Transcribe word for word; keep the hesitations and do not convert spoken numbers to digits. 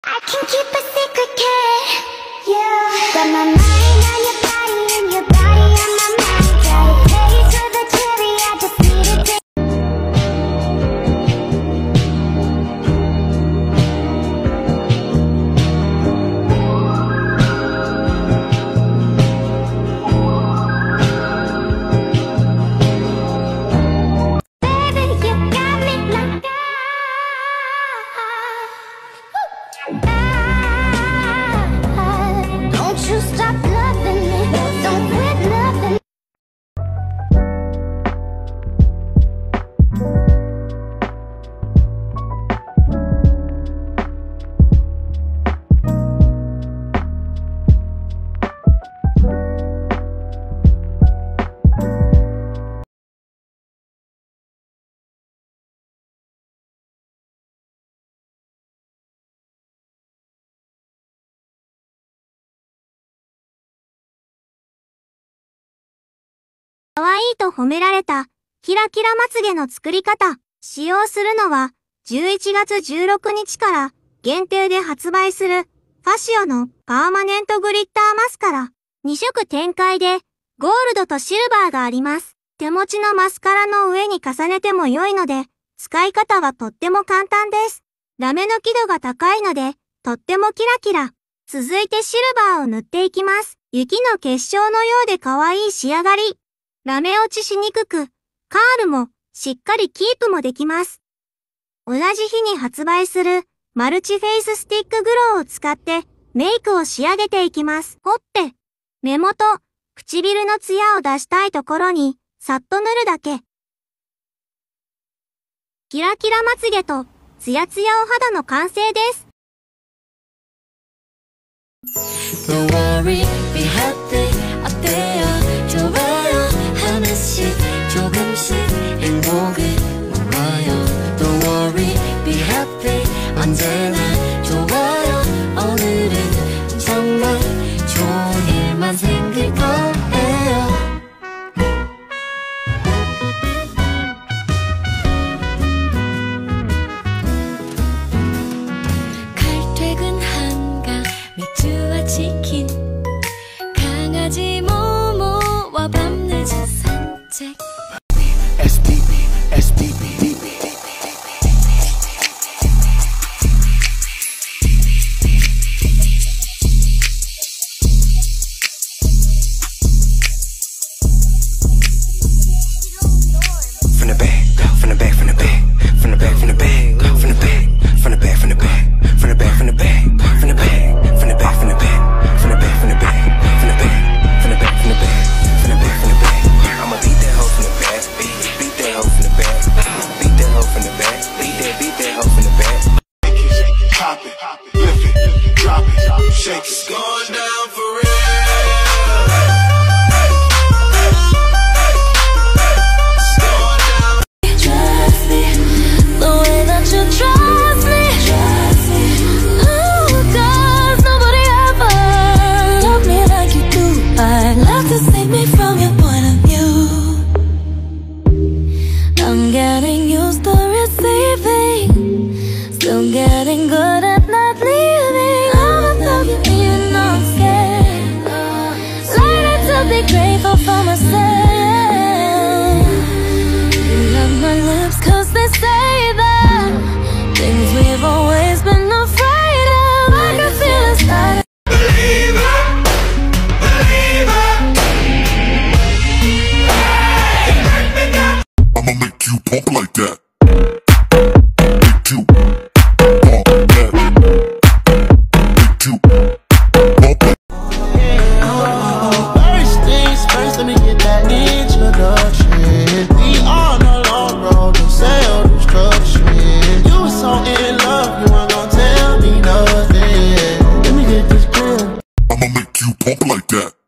I can keep a secret, kid. Yeah. Got my mind on your body and your body on my mind. Got a place for the cherry, I just need a day. 可愛いと褒められたキラキラまつげの作り方。使用するのはじゅういちがつじゅうろくにちから限定で発売するファシオのパーマネントグリッターマスカラ。にしょく展開でゴールドとシルバーがあります。手持ちのマスカラの上に重ねても良いので使い方はとっても簡単です。ラメの輝度が高いのでとってもキラキラ。続いてシルバーを塗っていきます。雪の結晶のようで可愛い仕上がり。ラメ落ちしにくく、カールもしっかりキープもできます。同じ日に発売するマルチフェイススティックグローを使ってメイクを仕上げていきます。ほっぺ、目元、唇のツヤを出したいところにさっと塗るだけ。キラキラまつげとツヤツヤお肌の完成です。 Don't worry, be happy. 어때요? 좋아요. 하나씩 조금씩 행복을 모아요. Don't worry, be happy. 언제나 좋아요. 오늘은 정말 좋은 일만 생길 거예요. 칼퇴근 한가 맥주와 치킨 강아지 모모와 밤늦은 산책 에스디비 에스디비 From the back, from the back, from the back, from the back, from the back, from the back, from the back, from the back, from the back, from the back, from the back, from the back, from the back, from the back, from the back, from the back, from the back, from the back, from the back, from the back. I'ma beat that hoe from the back, beat, beat that hoe from the back, beat that hoe from the back, beat that, beat that hoe from the back. Pop it, lift it, drop it, shake it, going down for real. Trust me, trust me. Oh, 'cause nobody ever loved me like you do. I'd love to save me from your point of view. I'm getting used to receiving, still getting good at not leaving. I'm in love with you, you know I'm scared. Learning to be grateful for myself. You love my lips 'cause they say that things we've always been afraid of. I can feel inside. Believer, believer. I'ma make you pump like that. Make you pump that. Make you pump that. First things first, let me get that introduction. We on a long road to self-destruction. You were so in love, you weren't gonna tell me nothing. Let me get this clear. I'ma make you pump like that.